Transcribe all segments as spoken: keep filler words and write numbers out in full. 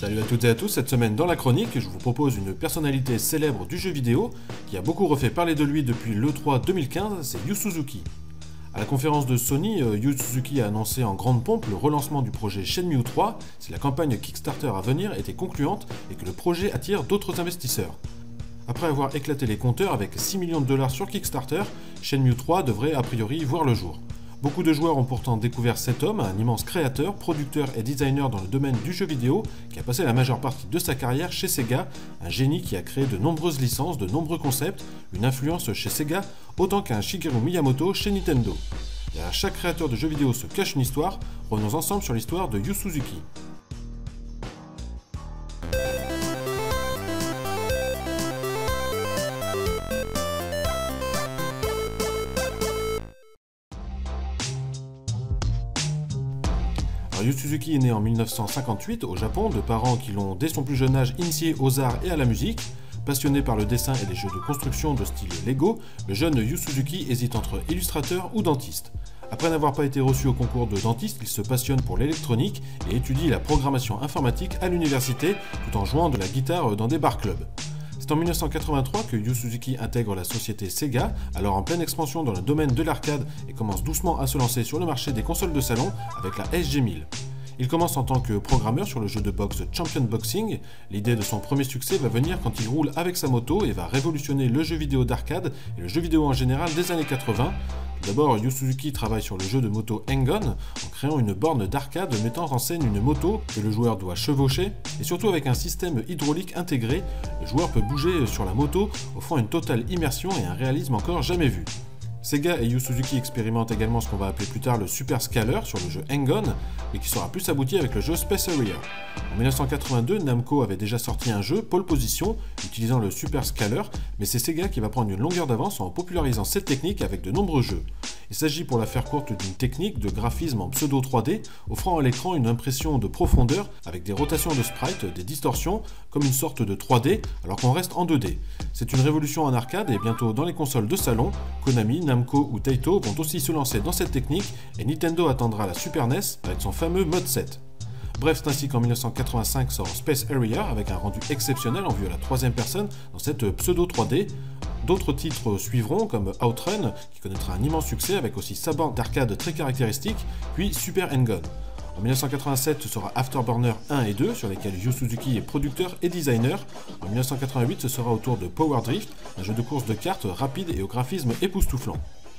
Salut à toutes et à tous, cette semaine dans la chronique, je vous propose une personnalité célèbre du jeu vidéo qui a beaucoup refait parler de lui depuis l'E trois deux mille quinze, c'est Yu Suzuki. A la conférence de Sony, Yu Suzuki a annoncé en grande pompe le relancement du projet Shenmue trois si la campagne Kickstarter à venir était concluante et que le projet attire d'autres investisseurs. Après avoir éclaté les compteurs avec six millions de dollars sur Kickstarter, Shenmue trois devrait a priori voir le jour. Beaucoup de joueurs ont pourtant découvert cet homme, un immense créateur, producteur et designer dans le domaine du jeu vidéo, qui a passé la majeure partie de sa carrière chez Sega, un génie qui a créé de nombreuses licences, de nombreux concepts, une influence chez Sega, autant qu'un Shigeru Miyamoto chez Nintendo. Derrière chaque créateur de jeux vidéo se cache une histoire, revenons ensemble sur l'histoire de Yu Suzuki. Yu Suzuki est né en mille neuf cent cinquante-huit au Japon de parents qui l'ont dès son plus jeune âge initié aux arts et à la musique. Passionné par le dessin et les jeux de construction de style Lego, le jeune Yu Suzuki hésite entre illustrateur ou dentiste. Après n'avoir pas été reçu au concours de dentiste, il se passionne pour l'électronique et étudie la programmation informatique à l'université tout en jouant de la guitare dans des bar-clubs. C'est en mille neuf cent quatre-vingt-trois que Yu Suzuki intègre la société Sega, alors en pleine expansion dans le domaine de l'arcade et commence doucement à se lancer sur le marché des consoles de salon avec la S G mille. Il commence en tant que programmeur sur le jeu de boxe Champion Boxing. L'idée de son premier succès va venir quand il roule avec sa moto et va révolutionner le jeu vidéo d'arcade et le jeu vidéo en général des années quatre-vingt. D'abord, Yu Suzuki travaille sur le jeu de moto Hang-On en créant une borne d'arcade mettant en scène une moto que le joueur doit chevaucher et surtout avec un système hydraulique intégré, le joueur peut bouger sur la moto, offrant une totale immersion et un réalisme encore jamais vu. Sega et Yu Suzuki expérimentent également ce qu'on va appeler plus tard le Super Scaler sur le jeu Hang-On, mais qui sera plus abouti avec le jeu Space Harrier. En mille neuf cent quatre-vingt-deux, Namco avait déjà sorti un jeu, Pole Position, utilisant le Super Scaler, mais c'est Sega qui va prendre une longueur d'avance en popularisant cette technique avec de nombreux jeux. Il s'agit pour la faire courte d'une technique de graphisme en pseudo trois D, offrant à l'écran une impression de profondeur avec des rotations de sprites, des distorsions, comme une sorte de trois D, alors qu'on reste en deux D. C'est une révolution en arcade et bientôt dans les consoles de salon, Konami, Namco ou Taito vont aussi se lancer dans cette technique et Nintendo attendra la Super N E S avec son fameux mode sept. Bref, c'est ainsi qu'en mille neuf cent quatre-vingt-cinq sort Space Harrier avec un rendu exceptionnel en vue à la troisième personne dans cette pseudo trois D. D'autres titres suivront comme Outrun qui connaîtra un immense succès avec aussi sa borne d'arcade très caractéristique, puis Super Hang-On. En mille neuf cent quatre-vingt-sept, ce sera Afterburner un et deux, sur lesquels Yu Suzuki est producteur et designer. En mille neuf cent quatre-vingt-huit, ce sera au tour de Power Drift, un jeu de course de cartes rapide et au graphisme époustouflant.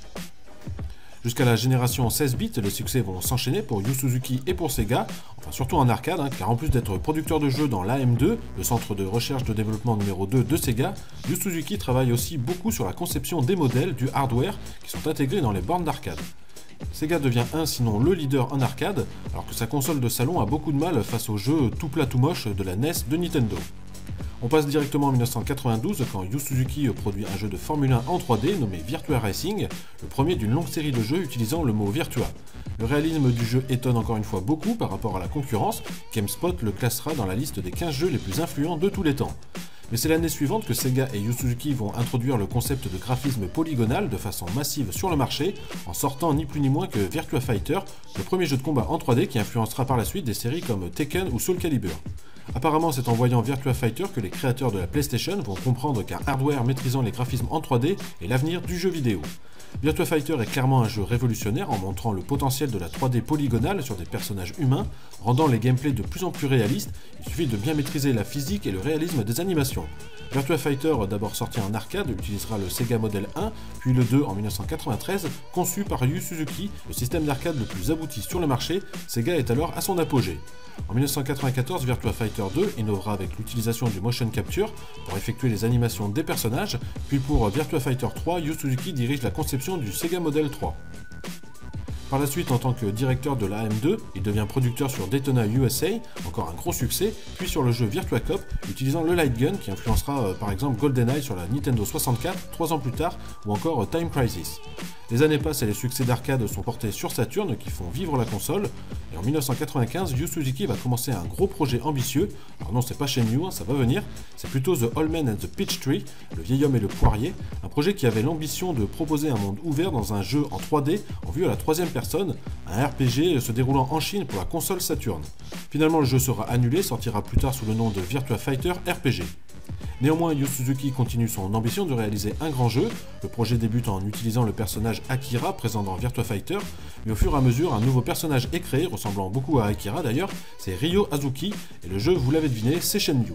Jusqu'à la génération seize bits, les succès vont s'enchaîner pour Yu Suzuki et pour Sega, enfin surtout en arcade, hein, car en plus d'être producteur de jeux dans l'A M deux, le centre de recherche de développement numéro deux de Sega, Yu Suzuki travaille aussi beaucoup sur la conception des modèles, du hardware, qui sont intégrés dans les bornes d'arcade. Sega devient un sinon le leader en arcade, alors que sa console de salon a beaucoup de mal face aux jeux tout plat tout moche de la N E S de Nintendo. On passe directement en mille neuf cent quatre-vingt-douze quand Yu Suzuki produit un jeu de Formule un en trois D nommé Virtua Racing, le premier d'une longue série de jeux utilisant le mot Virtua. Le réalisme du jeu étonne encore une fois beaucoup par rapport à la concurrence, GameSpot le classera dans la liste des quinze jeux les plus influents de tous les temps. Mais c'est l'année suivante que Sega et Yu Suzuki vont introduire le concept de graphisme polygonal de façon massive sur le marché, en sortant ni plus ni moins que Virtua Fighter, le premier jeu de combat en trois D qui influencera par la suite des séries comme Tekken ou Soul Calibur. Apparemment, c'est en voyant Virtua Fighter que les créateurs de la PlayStation vont comprendre qu'un hardware maîtrisant les graphismes en trois D est l'avenir du jeu vidéo. Virtua Fighter est clairement un jeu révolutionnaire en montrant le potentiel de la trois D polygonale sur des personnages humains, rendant les gameplays de plus en plus réalistes. Il suffit de bien maîtriser la physique et le réalisme des animations. Virtua Fighter, d'abord sorti en arcade, utilisera le Sega Model un, puis le deux en mille neuf cent quatre-vingt-treize, conçu par Yu Suzuki, le système d'arcade le plus abouti sur le marché. Sega est alors à son apogée. En mille neuf cent quatre-vingt-quatorze, Virtua Fighter deux innovera avec l'utilisation du motion capture pour effectuer les animations des personnages, puis pour Virtua Fighter trois, Yu Suzuki dirige la conception du Sega Model trois. Par la suite, en tant que directeur de l'A M deux, il devient producteur sur Daytona U S A, encore un gros succès, puis sur le jeu Virtua Cop, utilisant le Light Gun qui influencera euh, par exemple GoldenEye sur la Nintendo soixante-quatre trois ans plus tard, ou encore euh, Time Crisis. Les années passent et les succès d'arcade sont portés sur Saturn qui font vivre la console, et en mille neuf cent quatre-vingt-quinze, Yu Suzuki va commencer un gros projet ambitieux. Alors non, c'est pas Shenmue, hein, ça va venir, c'est plutôt The Old Man and the Peach Tree, le vieil homme et le poirier, un projet qui avait l'ambition de proposer un monde ouvert dans un jeu en trois D en vue à la troisième personne, un R P G se déroulant en Chine pour la console Saturn. Finalement, le jeu sera annulé, sortira plus tard sous le nom de Virtua Fighter R P G. Néanmoins, Yu Suzuki continue son ambition de réaliser un grand jeu. Le projet débute en utilisant le personnage Akira présent dans Virtua Fighter, mais au fur et à mesure, un nouveau personnage est créé, ressemblant beaucoup à Akira d'ailleurs, c'est Ryo Hazuki, et le jeu, vous l'avez deviné, c'est Shenmue.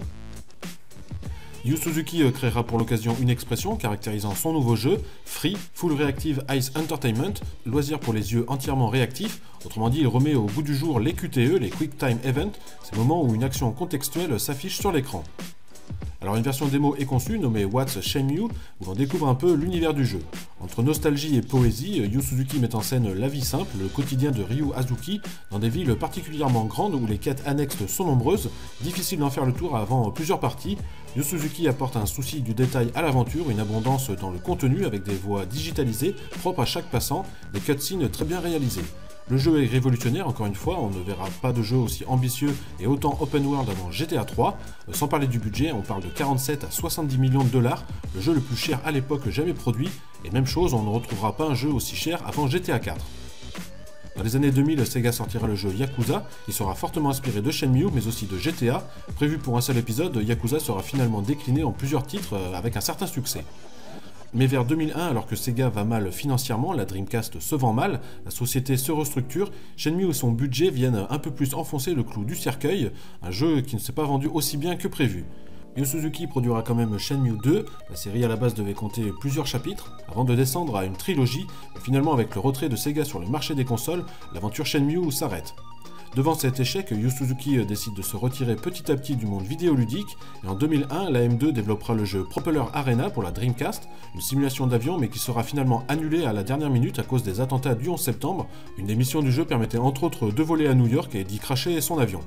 Yu Suzuki créera pour l'occasion une expression caractérisant son nouveau jeu, Free Full Reactive Eyes Entertainment, loisir pour les yeux entièrement réactifs. Autrement dit, il remet au goût du jour les Q T E, les Quick Time Event, ces moments où une action contextuelle s'affiche sur l'écran. Alors une version démo est conçue, nommée What's Shenmue, où l'on découvre un peu l'univers du jeu. Entre nostalgie et poésie, Yu Suzuki met en scène la vie simple, le quotidien de Ryu Hazuki, dans des villes particulièrement grandes où les quêtes annexes sont nombreuses, difficile d'en faire le tour avant plusieurs parties. Yu Suzuki apporte un souci du détail à l'aventure, une abondance dans le contenu avec des voix digitalisées, propres à chaque passant, des cutscenes très bien réalisées. Le jeu est révolutionnaire, encore une fois, on ne verra pas de jeu aussi ambitieux et autant open world avant G T A trois. Sans parler du budget, on parle de quarante-sept à soixante-dix millions de dollars, le jeu le plus cher à l'époque jamais produit, et même chose, on ne retrouvera pas un jeu aussi cher avant G T A quatre. Dans les années deux mille, Sega sortira le jeu Yakuza, qui sera fortement inspiré de Shenmue, mais aussi de G T A. Prévu pour un seul épisode, Yakuza sera finalement décliné en plusieurs titres avec un certain succès. Mais vers deux mille un, alors que Sega va mal financièrement, la Dreamcast se vend mal, la société se restructure, Shenmue et son budget viennent un peu plus enfoncer le clou du cercueil, un jeu qui ne s'est pas vendu aussi bien que prévu. Yu Suzuki produira quand même Shenmue deux, la série à la base devait compter plusieurs chapitres, avant de descendre à une trilogie, et finalement avec le retrait de Sega sur le marché des consoles, l'aventure Shenmue s'arrête. Devant cet échec, Yu Suzuki décide de se retirer petit à petit du monde vidéoludique, et en deux mille un, la M deux développera le jeu Propeller Arena pour la Dreamcast, une simulation d'avion mais qui sera finalement annulée à la dernière minute à cause des attentats du onze septembre. Une des missions du jeu permettait entre autres de voler à New York et d'y crasher son avion.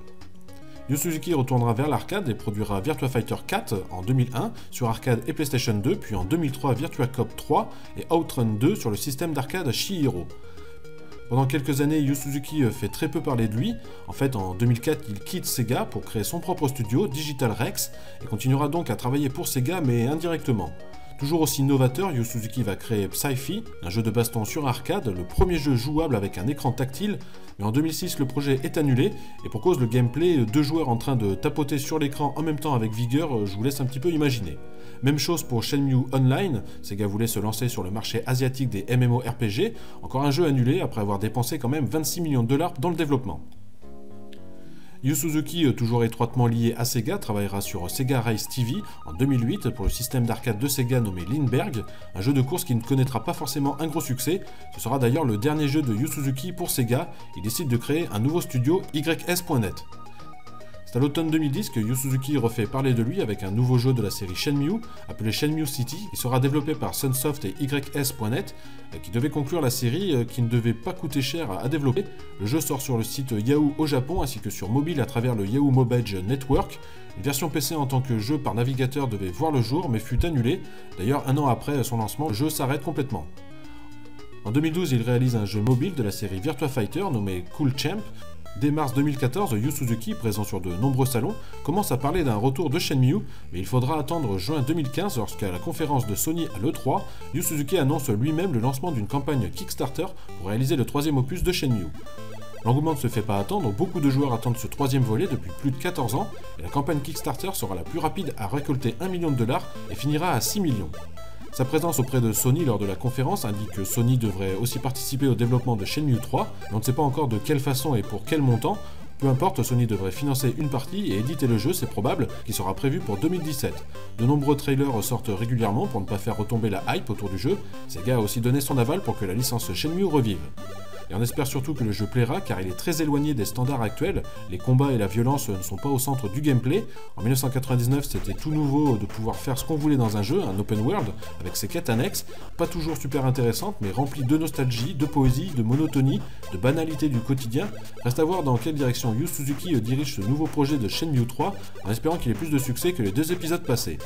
Yu Suzuki retournera vers l'arcade et produira Virtua Fighter quatre en deux mille un sur arcade et PlayStation deux, puis en deux mille trois Virtua Cop trois et Outrun deux sur le système d'arcade Shihiro. Pendant quelques années, Yu Suzuki fait très peu parler de lui. En fait, en deux mille quatre, il quitte Sega pour créer son propre studio, Digital Rex, et continuera donc à travailler pour Sega, mais indirectement. Toujours aussi novateur, Yu Suzuki va créer Psy-Fi, un jeu de baston sur arcade, le premier jeu jouable avec un écran tactile, mais en deux mille six, le projet est annulé, et pour cause le gameplay, deux joueurs en train de tapoter sur l'écran en même temps avec vigueur, je vous laisse un petit peu imaginer. Même chose pour Shenmue Online, Sega voulait se lancer sur le marché asiatique des M M O R P G, encore un jeu annulé après avoir dépensé quand même vingt-six millions de dollars dans le développement. Yu Suzuki, toujours étroitement lié à Sega, travaillera sur Sega Race T V en deux mille huit pour le système d'arcade de Sega nommé Lindbergh, un jeu de course qui ne connaîtra pas forcément un gros succès. Ce sera d'ailleurs le dernier jeu de Yu Suzuki pour Sega, il décide de créer un nouveau studio Y S point net. C'est à l'automne deux mille dix que Yu Suzuki refait parler de lui avec un nouveau jeu de la série Shenmue, appelé Shenmue City, qui sera développé par Sunsoft et Y S point net, qui devait conclure la série, qui ne devait pas coûter cher à développer. Le jeu sort sur le site Yahoo au Japon, ainsi que sur mobile à travers le Yahoo Mobile Network. Une version P C en tant que jeu par navigateur devait voir le jour, mais fut annulée. D'ailleurs, un an après son lancement, le jeu s'arrête complètement. En deux mille douze, il réalise un jeu mobile de la série Virtua Fighter nommé Cool Champ. Dès mars deux mille quatorze, Yu Suzuki, présent sur de nombreux salons, commence à parler d'un retour de Shenmue, mais il faudra attendre juin deux mille quinze lorsqu'à la conférence de Sony à l'E trois, Yu Suzuki annonce lui-même le lancement d'une campagne Kickstarter pour réaliser le troisième opus de Shenmue. L'engouement ne se fait pas attendre, beaucoup de joueurs attendent ce troisième volet depuis plus de quatorze ans, et la campagne Kickstarter sera la plus rapide à récolter un million de dollars et finira à six millions. Sa présence auprès de Sony lors de la conférence indique que Sony devrait aussi participer au développement de Shenmue trois, mais on ne sait pas encore de quelle façon et pour quel montant. Peu importe, Sony devrait financer une partie et éditer le jeu, c'est probable, qui sera prévu pour deux mille dix-sept. De nombreux trailers sortent régulièrement pour ne pas faire retomber la hype autour du jeu. Sega a aussi donné son aval pour que la licence Shenmue revive. Et on espère surtout que le jeu plaira car il est très éloigné des standards actuels, les combats et la violence ne sont pas au centre du gameplay. En mille neuf cent quatre-vingt-dix-neuf, c'était tout nouveau de pouvoir faire ce qu'on voulait dans un jeu, un open world, avec ses quêtes annexes, pas toujours super intéressantes, mais remplies de nostalgie, de poésie, de monotonie, de banalité du quotidien. Reste à voir dans quelle direction Yu Suzuki dirige ce nouveau projet de Shenmue trois, en espérant qu'il ait plus de succès que les deux épisodes passés.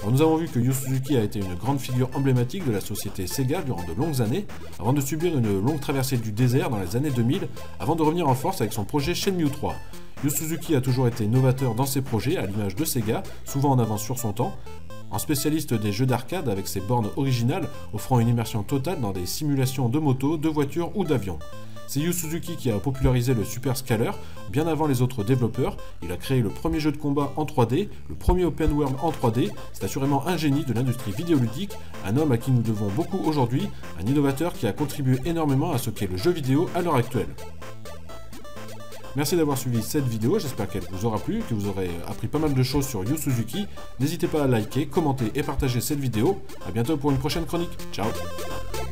Alors, nous avons vu que Yu Suzuki a été une grande figure emblématique de la société Sega durant de longues années, avant de subir une longue traversée du désert dans les années deux mille, avant de revenir en force avec son projet Shenmue trois. Yu Suzuki a toujours été novateur dans ses projets, à l'image de Sega, souvent en avance sur son temps, en spécialiste des jeux d'arcade avec ses bornes originales, offrant une immersion totale dans des simulations de motos, de voitures ou d'avions. C'est Yu Suzuki qui a popularisé le Super Scaler, bien avant les autres développeurs. Il a créé le premier jeu de combat en trois D, le premier open world en trois D. C'est assurément un génie de l'industrie vidéoludique, un homme à qui nous devons beaucoup aujourd'hui, un innovateur qui a contribué énormément à ce qu'est le jeu vidéo à l'heure actuelle. Merci d'avoir suivi cette vidéo, j'espère qu'elle vous aura plu, que vous aurez appris pas mal de choses sur Yu Suzuki. N'hésitez pas à liker, commenter et partager cette vidéo. A bientôt pour une prochaine chronique. Ciao!